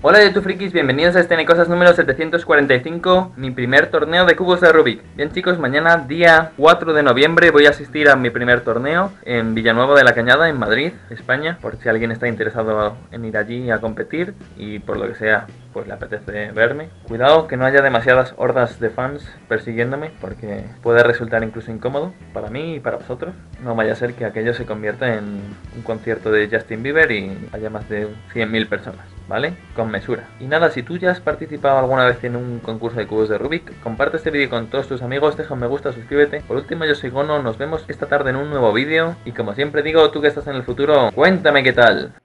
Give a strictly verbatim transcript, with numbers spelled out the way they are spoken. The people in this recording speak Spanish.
Hola YouTube frikis, bienvenidos a este Necosas número setecientos cuarenta y cinco, mi primer torneo de cubos de Rubik. Bien chicos, mañana día cuatro de noviembre voy a asistir a mi primer torneo en Villanueva de la Cañada, en Madrid, España, por si alguien está interesado en ir allí a competir y por lo que sea, pues le apetece verme. Cuidado que no haya demasiadas hordas de fans persiguiéndome, porque puede resultar incluso incómodo para mí y para vosotros. No vaya a ser que aquello se convierta en un concierto de Justin Bieber y haya más de cien mil personas, ¿vale? Con mesura. Y nada, si tú ya has participado alguna vez en un concurso de cubos de Rubik, comparte este vídeo con todos tus amigos, deja un me gusta, suscríbete. Por último, yo soy Gono, nos vemos esta tarde en un nuevo vídeo y como siempre digo, tú que estás en el futuro, cuéntame qué tal.